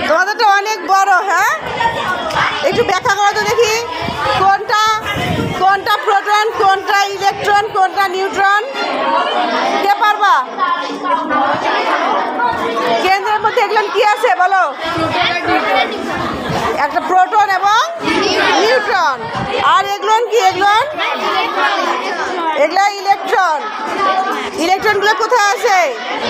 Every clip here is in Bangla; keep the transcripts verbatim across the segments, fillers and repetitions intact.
তোমাদেরটা অনেক বড়। হ্যাঁ, একটু ব্যাখ্যা করো তো দেখি, কোনটা কোনটা প্রোটন, কোনটা ইলেকট্রন, কোনটা নিউট্রন? কে পারবা? কেন্দ্রের মধ্যে এগুলো কি আছে বলো? একটা প্রোটন এবং নিউট্রন। আর এগুলো কি? এগুলো এগুলো ইলেকট্রন। ইলেকট্রনগুলো কোথায় আছে?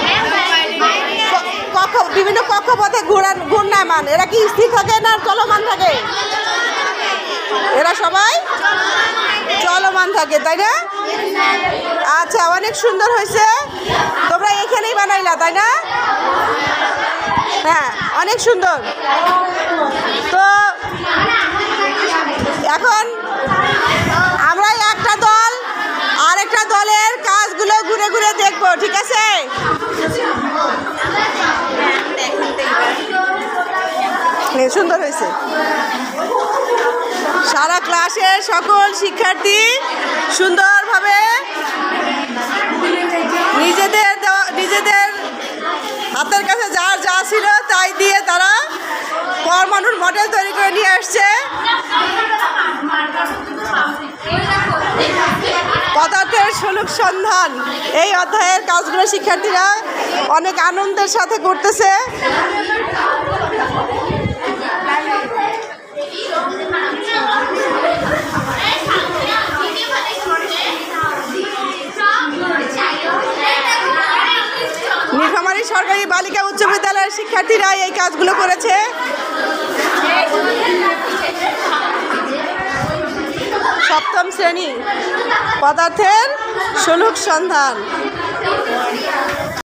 কক্ষ, বিভিন্ন কক্ষপথে ঘুরান ঘূর্ণায়মান। এরা কি স্থির থাকে না চলমান থাকে? এরা সবাই চলমান থাকে, তাই না? আচ্ছা, অনেক সুন্দর হয়েছে। তোমরা এখানেই বানাইলা, তাই না? হ্যাঁ, অনেক সুন্দর। তো এখন আমরা একটা দল আরেকটা দলের কাজগুলো ঘুরে ঘুরে দেখবো, ঠিক আছে? সুন্দর হয়েছে। সারা ক্লাসের সকল শিক্ষার্থী সুন্দরভাবে নিজেদের নিজেদের হাতের কাছে যার যা ছিল তাই দিয়ে তারা পরমাণুর মডেল তৈরি করে নিয়ে আসছে। পদার্থের সলুক সন্ধান, এই অধ্যায়ের কাজগুলো শিক্ষার্থীরা অনেক আনন্দের সাথে করতেছে। নীলফামারী সরকারি বালিকা উচ্চ বিদ্যালয়ের শিক্ষার্থীরা এই কাজগুলো করেছে। সপ্তম শ্রেণী, পদার্থের সলুক সন্ধান।